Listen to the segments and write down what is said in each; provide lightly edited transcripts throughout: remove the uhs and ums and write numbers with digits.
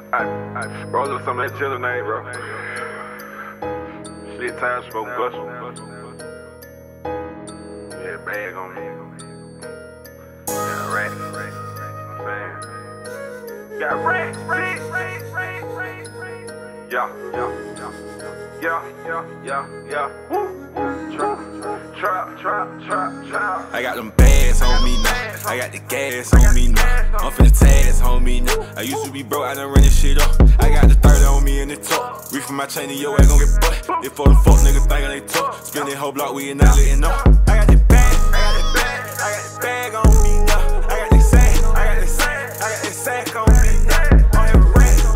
I roll up some of that chillin' night, bro. Shit, time smoke bust. Yeah, bag on me. Got racks. I'm saying. Got racks. Yeah. Woo. Trap. I got them bags on me now. I got the gas on me now. I'm finna tags on me now. I used to be broke, I done run this shit up. I got the 30 on me in the top. Reef from my chain and your ass gon' get butt. If all the fuck niggas thinkin' they tough. Spin that whole block, we ain't not letting up. I got the bag, I got the bag on me now. I got the sack on me now. I'm having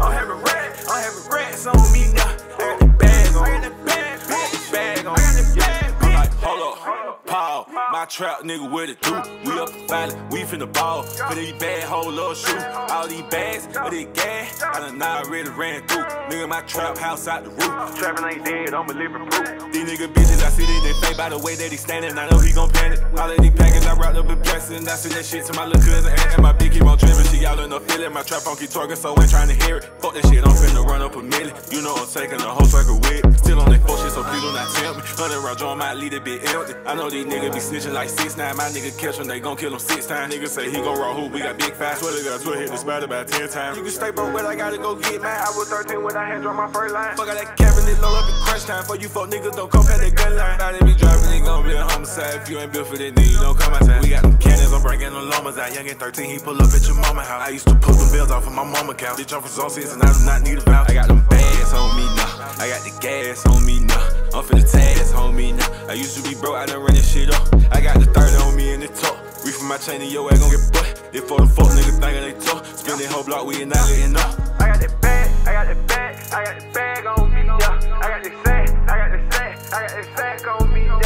rats on me now. I got the bag on me. Bag on me. I'm like, hold up, Paul. My trap nigga, what it do? We up and violent, we finna ball. Put these bad whole little shoe. All these bags, with this gas, I done already ran through. Nigga, my trap house out the roof. Trappin' ain't dead, I'm a living proof. These nigga bitches, I see they fake by the way that he standing. I know he gon' panic. All of these packets, I wrapped up in plastic. I send that shit to my little cousin. And my big keep on trippin'. She all in the feeling. My trap on keep talking, so ain't trying to hear it. Fuck that shit, I'm finna run up a million. You know I'm taking the whole circle with it. Still on that fuck shit, so please do not tell me. 100 round drum might leave it bit empty. I know these niggas be snitching like 6'9". My nigga catch him, they gon' kill him 6 times. Niggas say he gon' roll hoop, we got big fast. Swear to God, swear hit the spot about 10 times. You can stay broke, but I gotta go get mine. I was 13 when I had dropped my first line. Fuck out that cabin, it low up in crunch time. For you fuck niggas, don't come past that gun line. Now they be driving, it gon' be a homicide. If you ain't built for that, then you don't come outside. We got them cannons, I'm bringing them llamas out. Young and 13, he pull up at your mama house. I used to pull them bills off of my mama couch. Bitch, I'm from Zone 6 and I do not need a voucher. I got them bags on me now. I got the gas on me now. I'm finna tags on me now. I used to be broke, I done run this shit up. I got the 30 on me in the top. Reef from my chain and your ass gon' get butt. If all the fuck niggas thinkin' they tough. Spin that whole block, we ain't not letting up. I got that bag on me, yeah. I got the sack on me, yeah.